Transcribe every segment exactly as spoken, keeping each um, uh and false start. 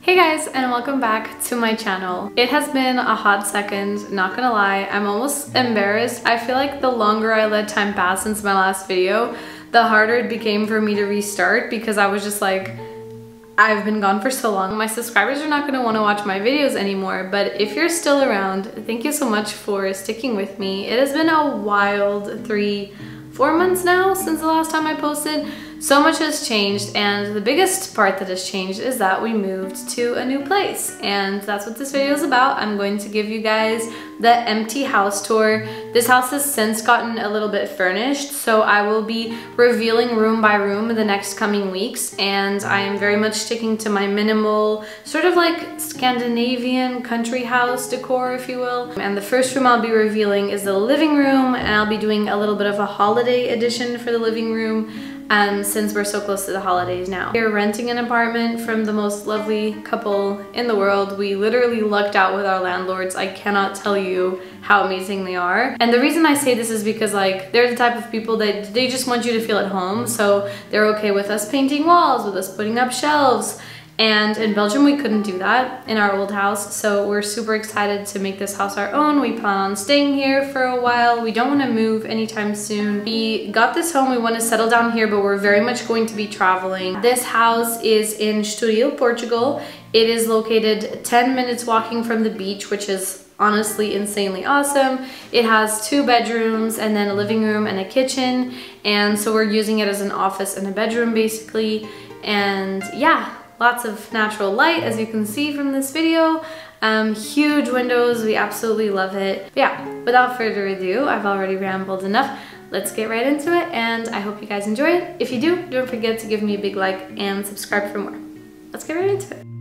Hey guys, and welcome back to my channel. It has been a hot second, not gonna lie. I'm almost embarrassed. I feel like the longer I let time pass since my last video, the harder it became for me to restart because I was just like, I've been gone for so long. My subscribers are not gonna wanna watch my videos anymore, but if you're still around, thank you so much for sticking with me. It has been a wild three, four months now since the last time I posted. So much has changed, and the biggest part that has changed is that we moved to a new place, and that's what this video is about. I'm going to give you guys the empty house tour. This house has since gotten a little bit furnished, so I will be revealing room by room in the next coming weeks, and I am very much sticking to my minimal, sort of like Scandinavian country house decor, if you will. And the first room I'll be revealing is the living room, and I'll be doing a little bit of a holiday edition for the living room. Um, since we're so close to the holidays now. We're renting an apartment from the most lovely couple in the world. We literally lucked out with our landlords. I cannot tell you how amazing they are. And the reason I say this is because like they're the type of people that they just want you to feel at home. So they're okay with us painting walls, with us putting up shelves. And in Belgium, we couldn't do that in our old house. So we're super excited to make this house our own. We plan on staying here for a while. We don't want to move anytime soon. We got this home. We want to settle down here, but we're very much going to be traveling. This house is in Estoril, Portugal. It is located ten minutes walking from the beach, which is honestly insanely awesome. It has two bedrooms and then a living room and a kitchen. And so we're using it as an office and a bedroom basically. And yeah. Lots of natural light, as you can see from this video. Um, huge windows, we absolutely love it. But yeah, without further ado, I've already rambled enough. Let's get right into it, and I hope you guys enjoy it. If you do, don't forget to give me a big like and subscribe for more. Let's get right into it.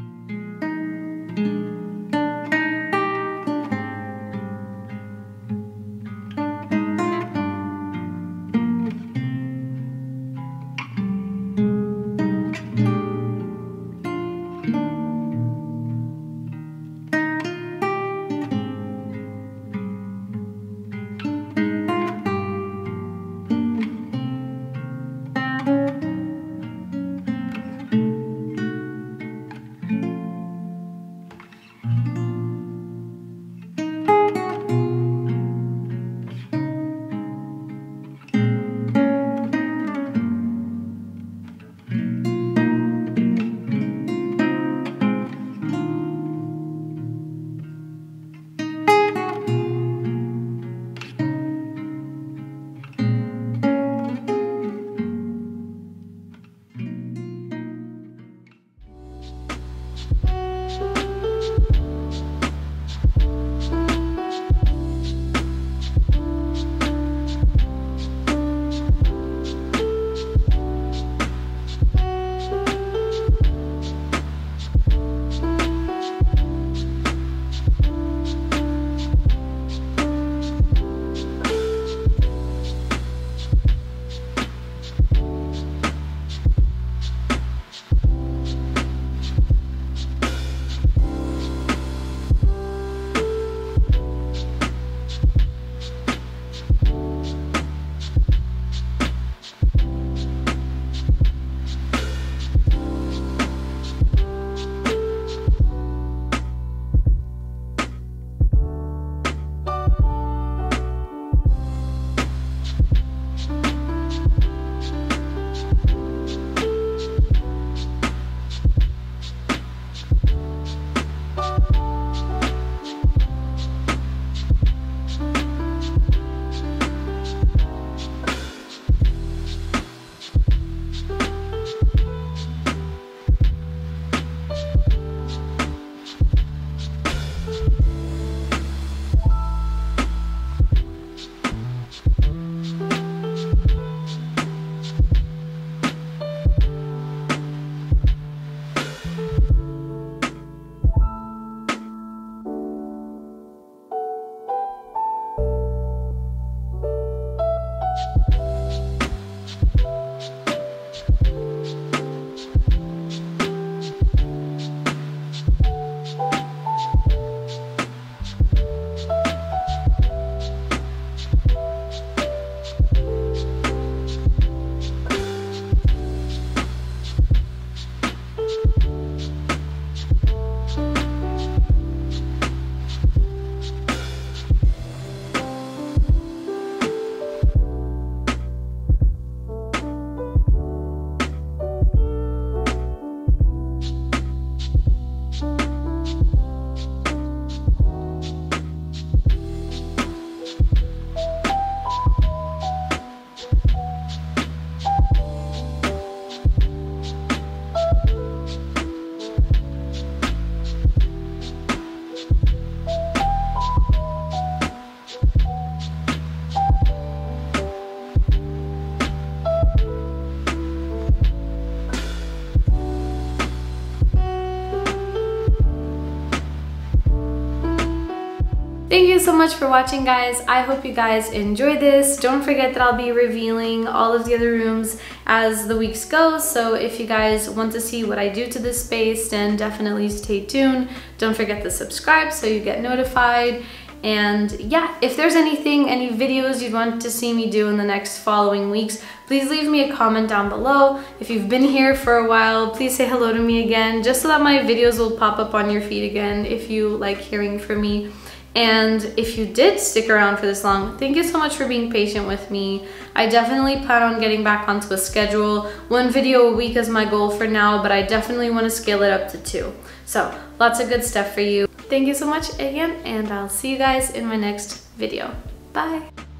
Thank you so much for watching, guys. I hope you guys enjoy this. Don't forget that I'll be revealing all of the other rooms as the weeks go, so if you guys want to see what I do to this space, then definitely stay tuned. Don't forget to subscribe so you get notified. And yeah, if there's anything, any videos you'd want to see me do in the next following weeks, please leave me a comment down below. If you've been here for a while, please say hello to me again, just so that my videos will pop up on your feed again if you like hearing from me. And if you did stick around for this long, thank you so much for being patient with me. I definitely plan on getting back onto a schedule. One video a week is my goal for now, but I definitely want to scale it up to two. So lots of good stuff for you. Thank you so much again, and I'll see you guys in my next video. Bye.